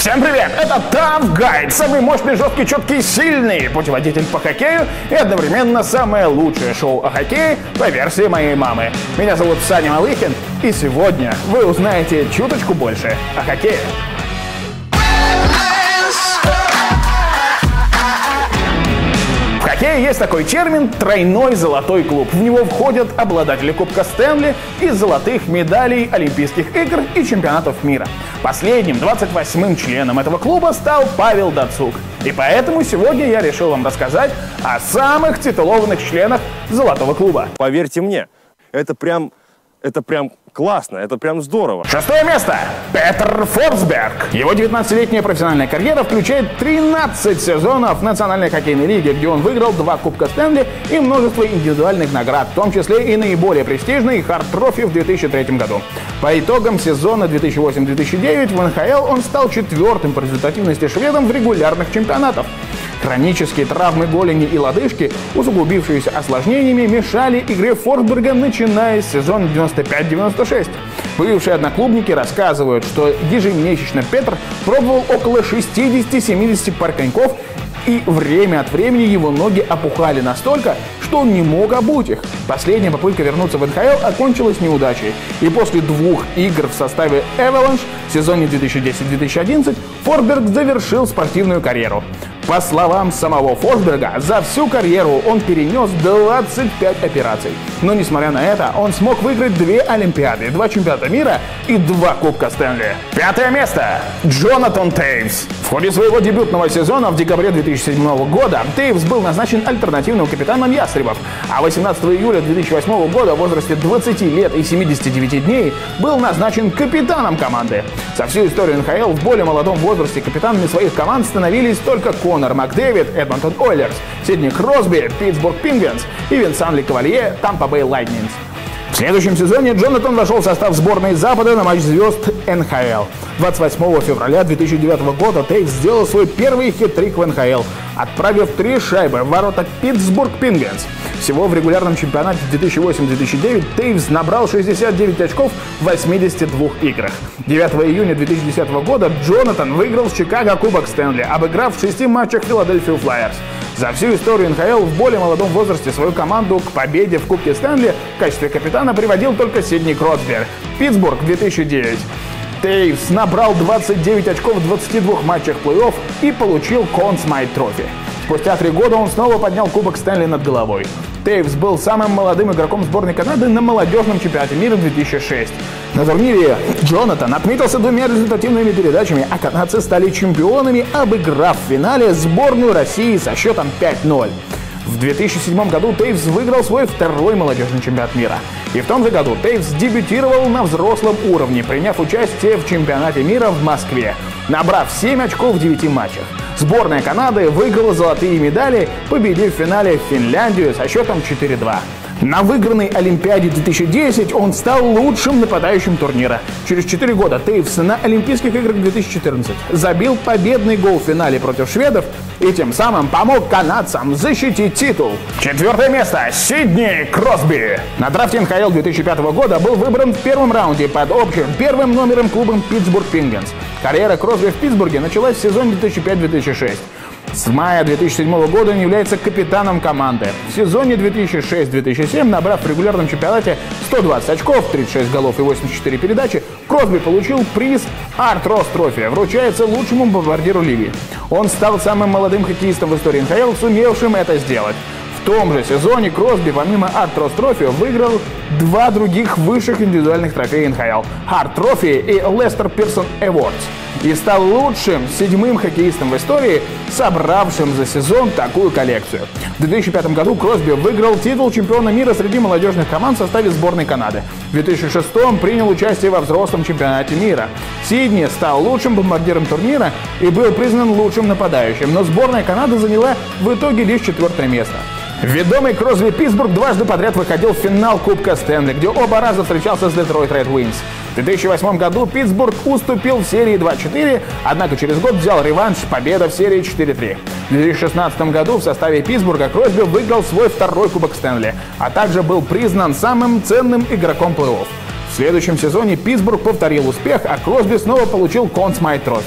Всем привет! Это Tough Guide, самый мощный, жесткий, четкий, сильный путеводитель по хоккею и одновременно самое лучшее шоу о хоккее по версии моей мамы. Меня зовут Саня Малыхин, и сегодня вы узнаете чуточку больше о хоккее. В хоккее есть такой термин «тройной золотой клуб». В него входят обладатели Кубка Стэнли и золотых медалей Олимпийских игр и чемпионатов мира. Последним, 28-м членом этого клуба стал Павел Дацук. И поэтому сегодня я решил вам рассказать о самых титулованных членах Золотого клуба. Поверьте мне, это прям классно, это прям здорово. Шестое место. Петр Форсберг. Его 19-летняя профессиональная карьера включает 13 сезонов в Национальной хоккейной лиге, где он выиграл 2 Кубка Стэнли и множество индивидуальных наград, в том числе и наиболее престижный Харт Трофи в 2003 году. По итогам сезона 2008-2009 в НХЛ он стал 4-м по результативности шведом в регулярных чемпионатах. Хронические травмы голени и лодыжки, усугубившиеся осложнениями, мешали игре Форсберга, начиная с сезона 95-96. Бывшие одноклубники рассказывают, что ежемесячно Петр пробовал около 60-70 пар коньков, и время от времени его ноги опухали настолько, что он не мог обуть их. Последняя попытка вернуться в НХЛ окончилась неудачей, и после 2 игр в составе Avalanche в сезоне 2010-2011 Форсберг завершил спортивную карьеру. По словам самого Форсберга, за всю карьеру он перенес 25 операций. Но несмотря на это, он смог выиграть 2 Олимпиады, 2 чемпионата мира и 2 Кубка Стэнли. Пятое место. Джонатан Тейвс. В ходе своего дебютного сезона в декабре 2007 года Тейвс был назначен альтернативным капитаном Ястребов, а 18 июля 2008 года в возрасте 20 лет и 79 дней был назначен капитаном команды. За всю историю НХЛ в более молодом возрасте капитанами своих команд становились только Конор Макдэвид, Эдмонтон Ойлерс, Сидни Кросби, Питтсбург Пингвинс и Винсан Лекавалье, Тампа Бэй Лайтнингс. В следующем сезоне Джонатан вошел в состав сборной Запада на матч звезд НХЛ. 28 февраля 2009 года Тейвс сделал свой первый хет-трик в НХЛ, отправив 3 шайбы в ворота Питтсбург Пингвинс. Всего в регулярном чемпионате 2008-2009 Тейвс набрал 69 очков в 82 играх. 9 июня 2010 года Джонатан выиграл с Чикаго Кубок Стэнли, обыграв в 6 матчах Филадельфию Флайерс. За всю историю НХЛ в более молодом возрасте свою команду к победе в Кубке Стэнли в качестве капитана приводил только Сидни Кросби. Питтсбург 2009. Тейвс набрал 29 очков в 22 матчах плей-офф и получил Conn Smythe Trophy. Спустя 3 года он снова поднял Кубок Стэнли над головой. Тейвс был самым молодым игроком сборной Канады на молодежном чемпионате мира 2006. На турнире Джонатан отметился 2 результативными передачами, а канадцы стали чемпионами, обыграв в финале сборную России со счетом 5-0. В 2007 году Тейвс выиграл свой 2-й молодежный чемпионат мира. И в том же году Тейвс дебютировал на взрослом уровне, приняв участие в чемпионате мира в Москве, набрав 7 очков в 9 матчах. Сборная Канады выиграла золотые медали, победив в финале Финляндию со счетом 4-2. На выигранной Олимпиаде 2010 он стал лучшим нападающим турнира. Через 4 года Тейвс на Олимпийских играх 2014 забил победный гол в финале против шведов и тем самым помог канадцам защитить титул. 4 место. Сидни Кросби. На драфте НХЛ 2005 года был выбран в первом раунде под общим 1-м номером клубом Питтсбург Пингвинс. Карьера Кросби в Питтсбурге началась в сезоне 2005-2006. С мая 2007 года он является капитаном команды. В сезоне 2006-2007, набрав в регулярном чемпионате 120 очков, 36 голов и 84 передачи, Кросби получил приз Арт Рос Трофи, вручается лучшему бомбардиру лиги. Он стал самым молодым хоккеистом в истории НХЛ, сумевшим это сделать. В том же сезоне Кросби помимо Арт Рос Трофи выиграл 2 других высших индивидуальных трофея НХЛ – Харт Трофи и Лестер Пирсон Эвардс. И стал лучшим 7-м хоккеистом в истории, собравшим за сезон такую коллекцию. В 2005 году Кросби выиграл титул чемпиона мира среди молодежных команд в составе сборной Канады. В 2006 принял участие во взрослом чемпионате мира. Сидни стал лучшим бомбардиром турнира и был признан лучшим нападающим, но сборная Канады заняла в итоге лишь 4-е место. Ведомый Кросби Питтсбург дважды подряд выходил в финал Кубка Стэнли, где оба раза встречался с Детройт Ред Уинз. В 2008 году Питтсбург уступил в серии 2-4, однако через год взял реванш, победа в серии 4-3. В 2016 году в составе Питтсбурга Кросби выиграл свой 2-й Кубок Стэнли, а также был признан самым ценным игроком плей-офф. В следующем сезоне Питтсбург повторил успех, а Кросби снова получил Conn Smythe Trophy.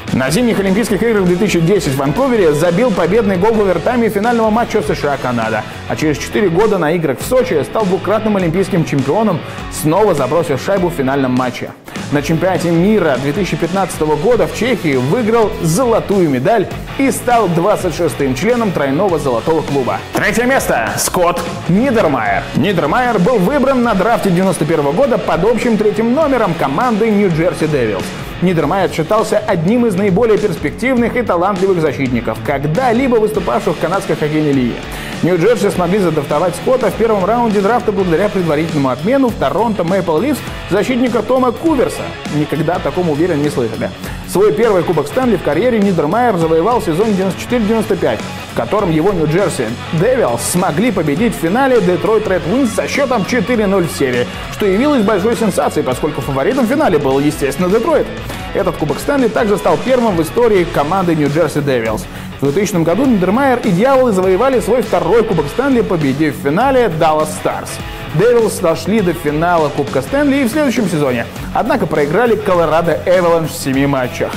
На зимних Олимпийских играх 2010 в Ванкувере забил победный гол в овертайме финального матча США-Канада. А через 4 года на играх в Сочи стал двукратным олимпийским чемпионом, снова забросив шайбу в финальном матче. На чемпионате мира 2015 года в Чехии выиграл золотую медаль и стал 26-м членом тройного золотого клуба. Третье место. Скотт Нидермайер. Нидермайер был выбран на драфте 91 года под общим третьим номером команды Нью-Джерси Девилс. Нидермайер считался одним из наиболее перспективных и талантливых защитников, когда-либо выступавших в канадской хоккейной лиге. Нью-Джерси смогли задрафтовать Скотта в первом раунде драфта благодаря предварительному обмену в Торонто Мэйпл Лифс защитника Тома Куверса. Никогда о таком, уверен, не слышали. Свой первый Кубок Стэнли в карьере Нидермайер завоевал в сезоне 94-95, в котором его Нью-Джерси Девилс смогли победить в финале Детройт Ред Уинз со счетом 4-0 в серии, что явилось большой сенсацией, поскольку фаворитом в финале был, естественно, Детройт. Этот Кубок Стэнли также стал первым в истории команды Нью-Джерси Девилс. В 2000 году Нидермайер и Дьяволы завоевали свой второй Кубок Стэнли, победив в финале Даллас Старс. Девилс дошли до финала Кубка Стэнли и в следующем сезоне, однако проиграли Колорадо Эваланш в 7 матчах.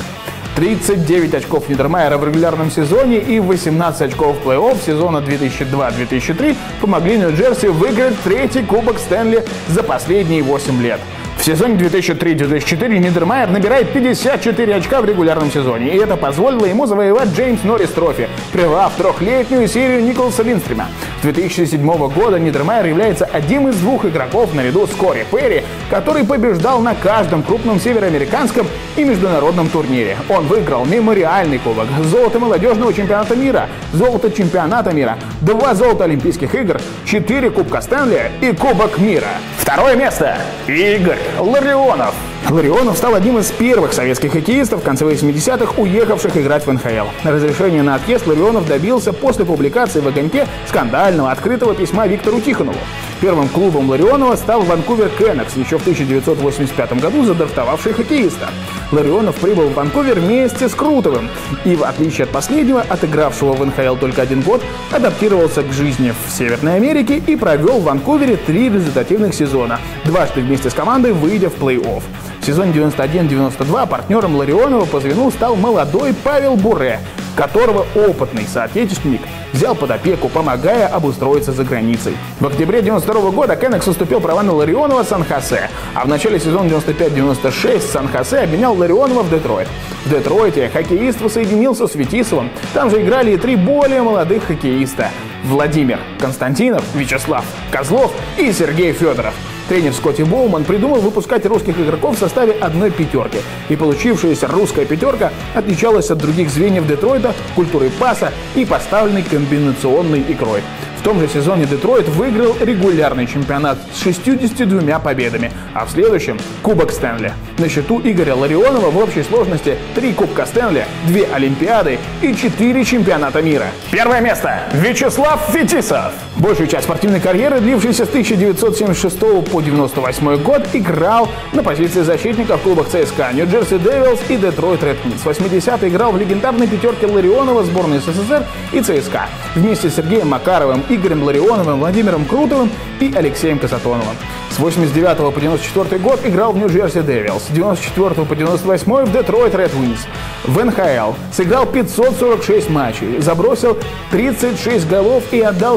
39 очков Нидермайера в регулярном сезоне и 18 очков в плей-офф сезона 2002-2003 помогли Нью-Джерси выиграть третий Кубок Стэнли за последние 8 лет. В сезоне 2003-2004 Нидермайер набирает 54 очка в регулярном сезоне, и это позволило ему завоевать Джеймс Норрис Трофи, прервав трехлетнюю серию Николаса Линдстрима. С 2007 года Нидермайер является одним из двух игроков наряду с Кори Перри, который побеждал на каждом крупном североамериканском и международном турнире. Он выиграл мемориальный кубок, золото молодежного чемпионата мира, золото чемпионата мира, 2 золота Олимпийских игр, 4 Кубка Стэнли и Кубок мира. Второе место. Игорь Ларионов. Ларионов стал одним из первых советских хоккеистов в конце 80-х, уехавших играть в НХЛ. Разрешение на отъезд Ларионов добился после публикации в «Огоньке» скандального открытого письма Виктору Тихонову. Первым клубом Ларионова стал Ванкувер Кеннекс, еще в 1985 году задрафтовавший хоккеиста. Ларионов прибыл в Ванкувер вместе с Крутовым и, в отличие от последнего, отыгравшего в НХЛ только 1 год, адаптировался к жизни в Северной Америке и провел в Ванкувере 3 результативных сезона, дважды вместе с командой выйдя в плей-офф. В сезоне 91-92 партнером Ларионова по звену стал молодой Павел Буре, которого опытный соотечественник взял под опеку, помогая обустроиться за границей. В октябре 1992 года Кеннекс уступил права на Ларионова Сан-Хосе, а в начале сезона 95-96 Сан-Хосе обменял Ларионова в Детройт. В Детройте хоккеист воссоединился с Фетисовым, там же играли и 3 более молодых хоккеиста – Владимир Константинов, Вячеслав Козлов и Сергей Федоров. Тренер Скотти Боуман придумал выпускать русских игроков в составе одной пятерки, и получившаяся русская пятерка отличалась от других звеньев Детройта культурой паса и поставленной комбинационной игрой. В том же сезоне Детройт выиграл регулярный чемпионат с 62 победами, а в следующем – Кубок Стэнли. На счету Игоря Ларионова в общей сложности 3 Кубка Стэнли, 2 Олимпиады и 4 чемпионата мира. Первое место – Вячеслав Фетисов. Большую часть спортивной карьеры, длившейся с 1976 по 1998 год, играл на позиции защитника в клубах ЦСКА, Нью-Джерси Девилс и Детройт Ред Уинз. В 80-е играл в легендарной пятерке Ларионова сборной СССР и ЦСКА вместе с Сергеем Макаровым, Игорем Ларионовым, Владимиром Крутовым и Алексеем Касатоновым. С 89 по 94 год играл в Нью-Джерси Девилс, с 94 по 98 в Детройт Ред Уинз. В НХЛ сыграл 546 матчей, забросил 36 голов и отдал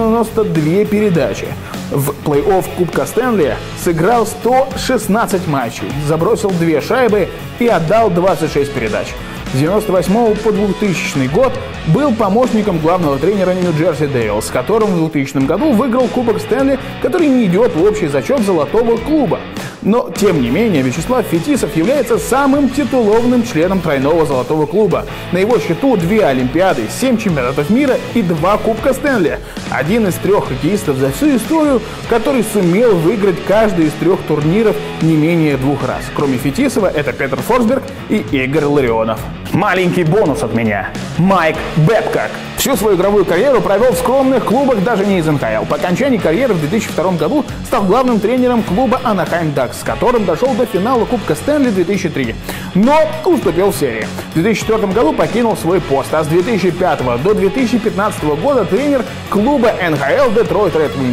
192 передачи. В плей-офф Кубка Стэнли сыграл 116 матчей, забросил 2 шайбы и отдал 26 передач. С 1998 по 2000 год был помощником главного тренера Нью-Джерси Девилс, с которым в 2000 году выиграл Кубок Стэнли, который не идет в общий зачет золотого клуба. Но, тем не менее, Вячеслав Фетисов является самым титулованным членом тройного золотого клуба. На его счету 2 Олимпиады, 7 чемпионатов мира и 2 Кубка Стэнли. Один из 3 хоккеистов за всю историю, который сумел выиграть каждый из 3 турниров не менее 2 раз. Кроме Фетисова, это Петр Форсберг и Игорь Ларионов. Маленький бонус от меня. Майк Бэбкок. Всю свою игровую карьеру провел в скромных клубах, даже не из НХЛ. По окончании карьеры в 2002 году стал главным тренером клуба Анахайм Дакс, с которым дошел до финала Кубка Стэнли 2003, но уступил в серии. В 2004 году покинул свой пост, а с 2005 до 2015 года тренер клуба НХЛ Детройт Ред Уинз.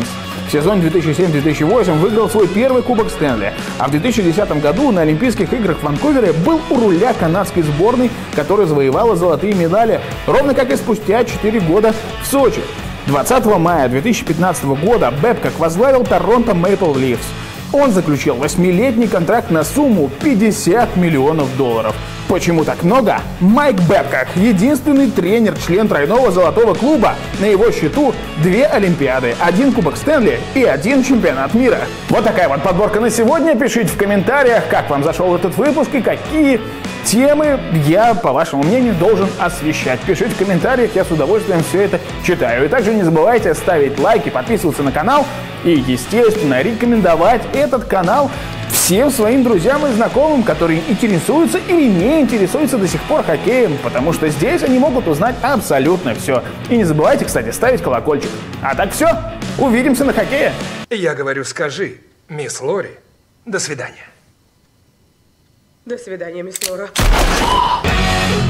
В сезоне 2007-2008 выиграл свой первый Кубок Стэнли, а в 2010 году на Олимпийских играх в Ванкувере был у руля канадской сборной, которая завоевала золотые медали, ровно как и спустя 4 года в Сочи. 20 мая 2015 года Бэбкок возглавил Торонто Мэйпл Лифс. Он заключил 8-летний контракт на сумму $50 миллионов. Почему так много? Майк Бэбкок — единственный тренер-член тройного золотого клуба. На его счету 2 Олимпиады, 1 Кубок Стэнли и 1 чемпионат мира. Вот такая вот подборка на сегодня. Пишите в комментариях, как вам зашел этот выпуск и какие темы я, по вашему мнению, должен освещать. Пишите в комментариях, я с удовольствием все это читаю. И также не забывайте ставить лайки, подписываться на канал и, естественно, рекомендовать этот канал всем своим друзьям и знакомым, которые интересуются или не интересуются до сих пор хоккеем, потому что здесь они могут узнать абсолютно все. И не забывайте, кстати, ставить колокольчик. А так все, увидимся на хоккее. Я говорю, скажи, мисс Лори, до свидания. До свидания, мисс Лора.